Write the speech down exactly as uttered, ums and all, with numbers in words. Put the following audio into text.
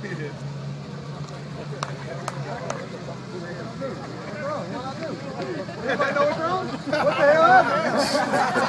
Anybody know what's wrong? What the hell happened?